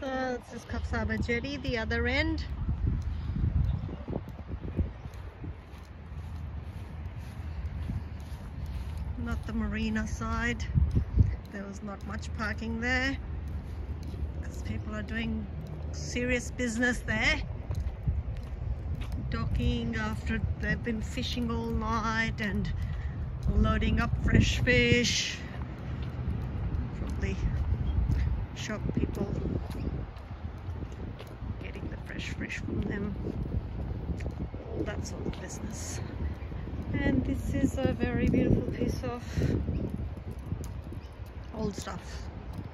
So this is Coffs Harbour Jetty, the other end. Not the marina side. There was not much parking there because people are doing serious business there. Docking after they've been fishing all night and loading up fresh fish. Probably shop people getting the fresh fish from them. All that sort of business. And this is a very beautiful piece of old stuff.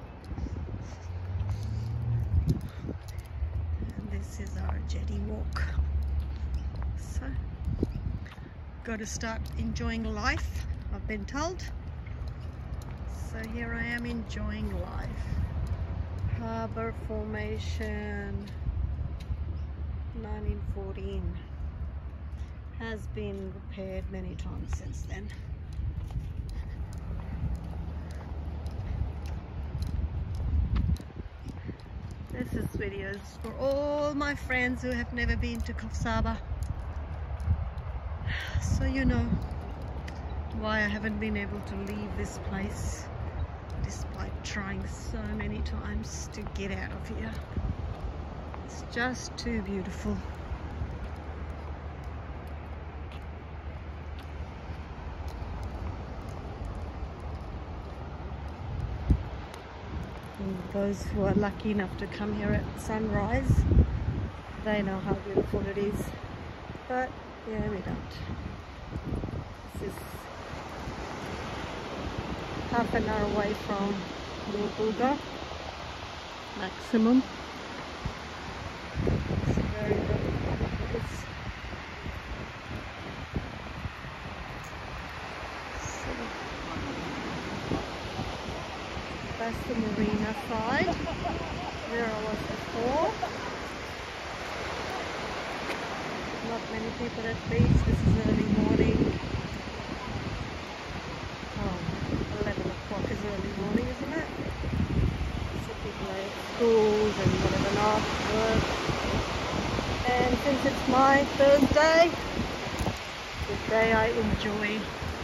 And this is our jetty walk. So, got to start enjoying life, I've been told. So here I am enjoying life. Harbour formation 1914. Has been repaired many times since then. This is videos for all my friends who have never been to Coffs Harbour, so you know why I haven't been able to leave this place despite trying so many times to get out of here. It's just too beautiful. And those who are lucky enough to come here at sunrise, they know how beautiful it is. But yeah, we don't. This is half an hour away from Harbour maximum. It's very, very beautiful. So that's the marina side where I was before. Not many people at beach. This is early morning. Oh, 11 o'clock is early morning, isn't it? So people are at schools and whatever not, work. And since it's my Thursday, the day I enjoy.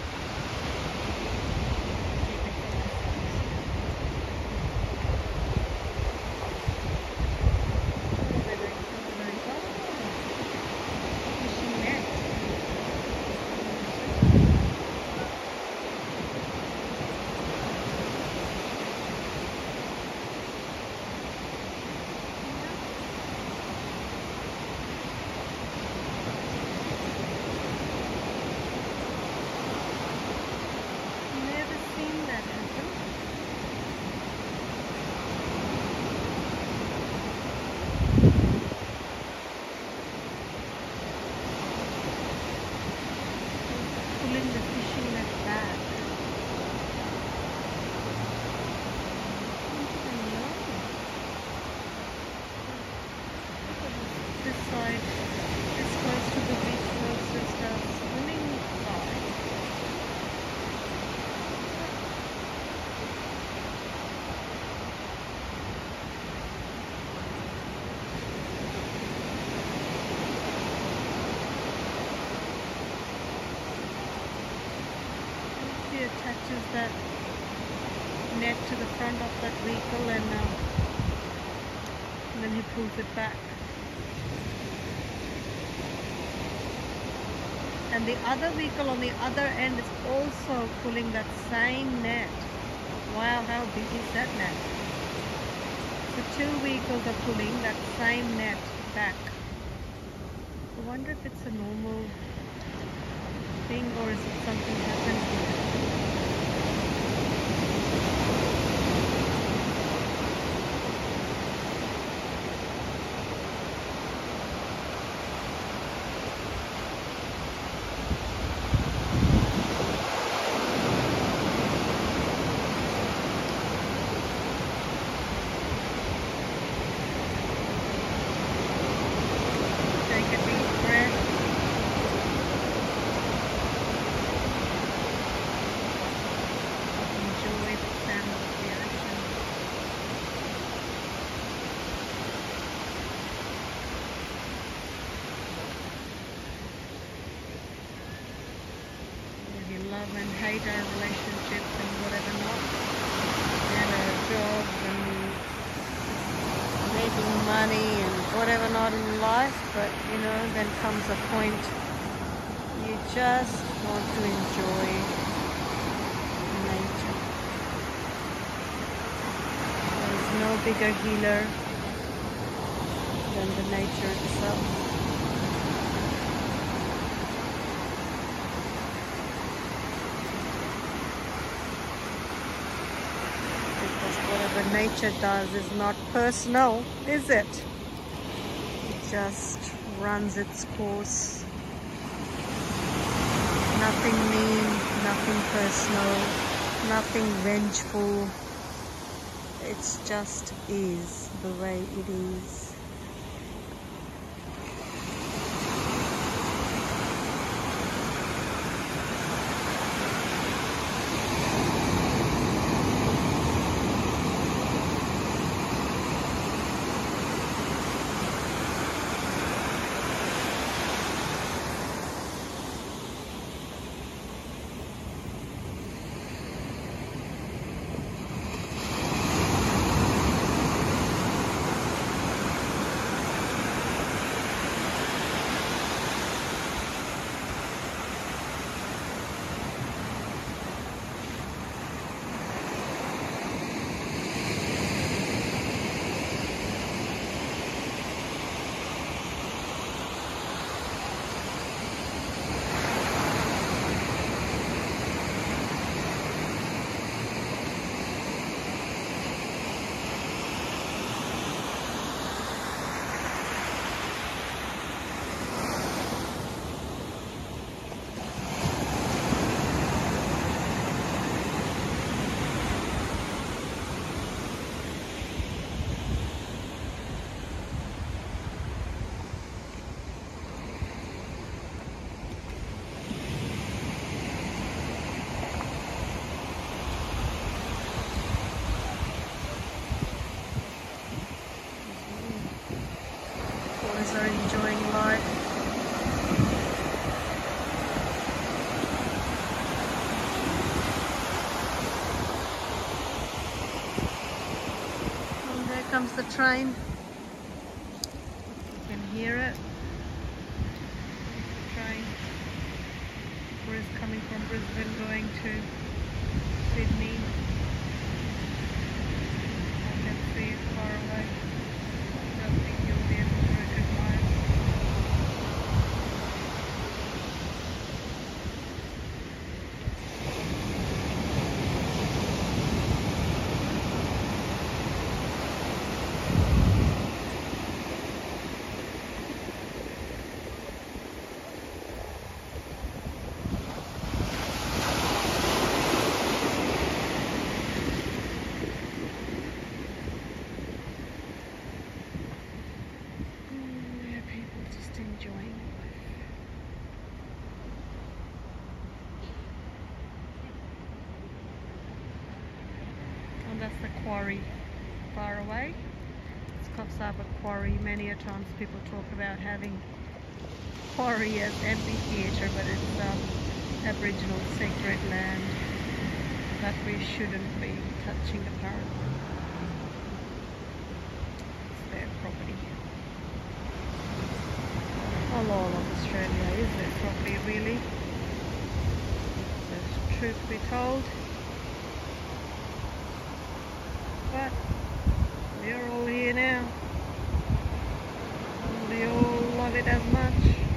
Attaches that net to the front of that vehicle and then he pulls it back. And the other vehicle on the other end is also pulling that same net. Wow, how big is that net? The two vehicles are pulling that same net back. I wonder if it's a normal thing or is it something happened here? Take a deep breath. and hate our relationships and whatever not, and our jobs and making money and whatever not in life. But you know, then comes a point you just want to enjoy nature. There's no bigger healer than the nature itself. Because whatever nature does is not personal, is it? It just runs its course. Nothing mean, nothing personal, nothing vengeful. It just is the way it is. Are enjoying life. And there comes the train. You can hear it. The train is coming from Brisbane going to Sydney. I can see it far away. I don't think you'll be able to recognize. Enjoying life. And that's the quarry far away. It's Coffs Harbour quarry. Many a times people talk about having quarry as amphitheatre, but it's Aboriginal sacred land that we shouldn't be touching apparently. It's their property. All of Australia is their property, really. The truth be told. But we're all here now. And we all love it as much.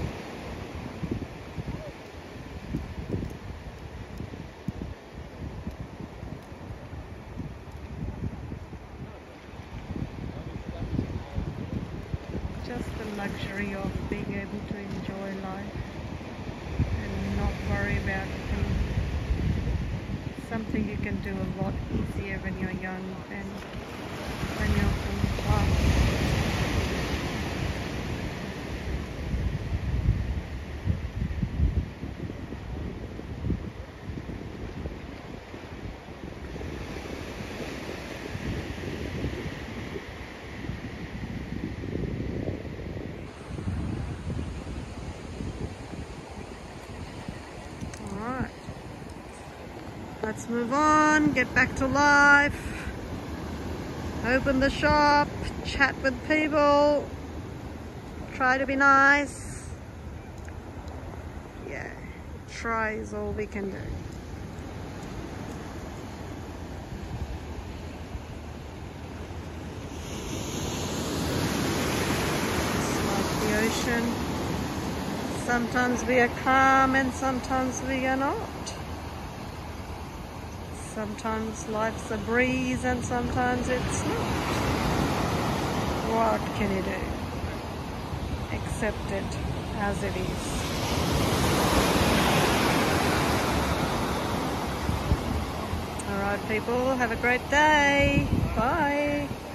Just the luxury of being able to enjoy life and not worry about things. Something you can do a lot easier when you're young than when you're from life. let's move on, get back to life. Open the shop, chat with people, try to be nice. Yeah, try is all we can do. It's like the ocean. Sometimes we are calm and sometimes we are not. Sometimes life's a breeze and sometimes it's not. What can you do? Accept it as it is. Alright people, have a great day. Bye.